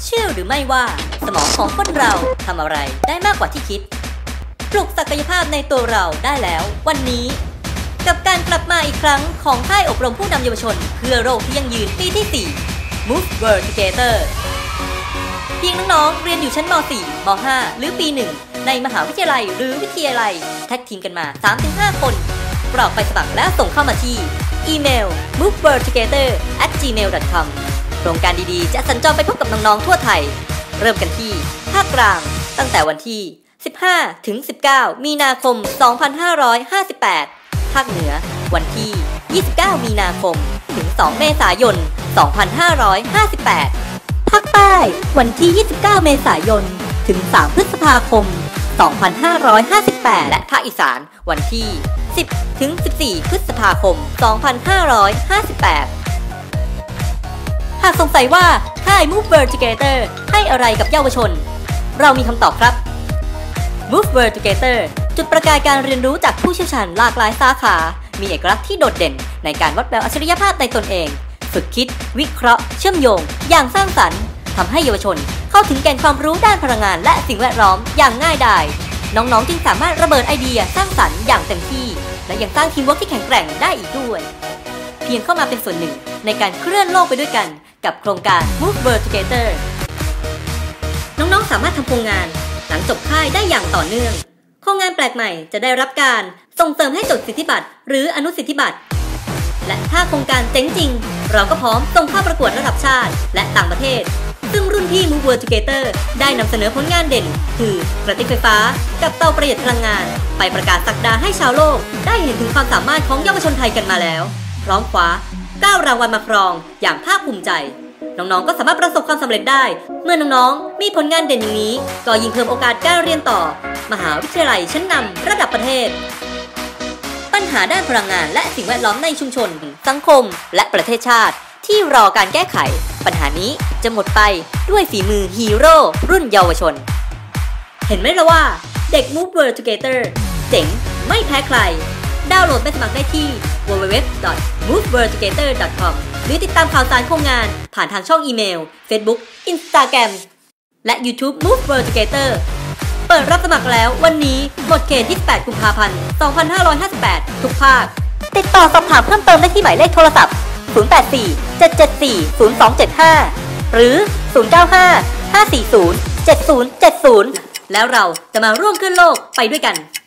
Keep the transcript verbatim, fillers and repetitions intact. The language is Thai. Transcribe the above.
เชื่อหรือไม่ว่าสมองของคนเราทำอะไรได้มากกว่าที่คิดปลุกศักยภาพในตัวเราได้แล้ววันนี้กับการกลับมาอีกครั้งของค่ายอบรมผู้นำเยาวชนเพื่อโลกที่ยั่งยืนปีที่ สี่ Move World Together เพียงน้องๆเรียนอยู่ชั้นม สี่ ม ห้า หรือปี หนึ่ง ในมหาวิทยาลัยหรือวิทยาลัยแท็กทีมกันมา สามถึงห้า คนกรอกไปสมัครแล้วส่งเข้ามาที่อีเมล มูฟเวิร์ลทูเกเตอร์ แอท จีเมล ดอท คอม โครงการดีๆจะสัญจรไปพบกับน้องๆทั่วไทยเริ่มกันที่ภาคกลางตั้งแต่วันที่ สิบห้าถึงสิบเก้า มีนาคม สองพันห้าร้อยห้าสิบแปด ภาคเหนือวันที่ ยี่สิบเก้า มีนาคม ถึง สอง เมษายน สองพันห้าร้อยห้าสิบแปด ภาคใต้วันที่ ยี่สิบเก้า เมษายน ถึง สาม พฤษภาคม สองพันห้าร้อยห้าสิบแปด และภาคอีสานวันที่ สิบ ถึง สิบสี่ พฤษภาคม สองพันห้าร้อยห้าสิบแปด หากสงสัยว่าค่าย Move World Together ให้อะไรกับเยาวชนเรามีคำตอบครับ Move World Together จุดประกายการเรียนรู้จากผู้เชี่ยวชาญหลากหลายสาขามีเอกลักษณ์ที่โดดเด่นในการวัดแววอัจฉริยภาพในตนเองฝึกคิดวิเคราะห์เชื่อมโยงอย่างสร้างสรรค์ทำให้เยาวชนเข้าถึงแก่นความรู้ด้านพลังงานและสิ่งแวดล้อมอย่างง่ายดายน้องๆจึงสามารถระเบิดไอเดียสร้างสรรค์อย่างเต็มที่และยังสร้างทีมเวิร์คที่แข็งแกร่งได้อีกด้วยเพียงเข้ามาเป็นส่วนหนึ่งในการเคลื่อนโลกไปด้วยกันกับโครงการ Move World Together น้องๆสามารถทำโครงงานหลังจบค่ายได้อย่างต่อเนื่องโครงงานแปลกใหม่จะได้รับการส่งเสริมให้จดสิทธิบัตรหรืออนุสิทธิบัตรและถ้าโครงการเจ๊งจริงเราก็พร้อมส่งเข้าประกวดระดับชาติและต่างประเทศซึ่งรุ่นพี่ Move World Together ได้นำเสนอผลงานเด่นคือกระติกไฟฟ้ากับเตาประหยัดพลังงานไปประกาศศักดาให้ชาวโลกได้เห็นถึงความสามารถของเยาวชนไทยกันมาแล้วพร้อมคว้าเก้ารางวัลมาครองอย่างภาคภูมิใจน้องๆก็สามารถประสบความสำเร็จได้เมื่อน้องๆมีผลงานเด่นอย่างนี้ก็ยิ่งเพิ่มโอกาสการเรียนต่อมหาวิทยาลัยชั้นนำระดับประเทศปัญหาด้านพลังงานและสิ่งแวดล้อมในชุมชนสังคมและประเทศชาติที่รอการแก้ไขปัญหานี้จะหมดไปด้วยฝีมือฮีโร่รุ่นเยาวชนเห็นไหมล่ะว่าเด็ก Move World Together เจ๋งไม่แพ้ใครดาวน์โหลดไปสมัครได้ที่ ดับเบิลยู ดับเบิลยู ดับเบิลยู ดอท มูฟเวิร์ลทูเกเตอร์ ดอท คอม หรือติดตามข่าวสารโครงงานผ่านทางช่องอีเมล Facebook Instagram และ YouTube Move World Together เปิดรับสมัครแล้ววันนี้หมดเขต ยี่สิบแปด กุมภาพันธ์ สองพันห้าร้อยห้าสิบแปด ทุกภาคติดต่อสอบถามเพิ่มเติมได้ที่หมายเลขโทรศัพท์ ศูนย์ แปด สี่ เจ็ด เจ็ด สี่ ศูนย์ สอง เจ็ด ห้า หรือ ศูนย์ เก้า ห้า ห้า สี่ ศูนย์ เจ็ด ศูนย์ เจ็ด ศูนย์ แล้วเราจะมาร่วมเคลื่อนโลกไปด้วยกัน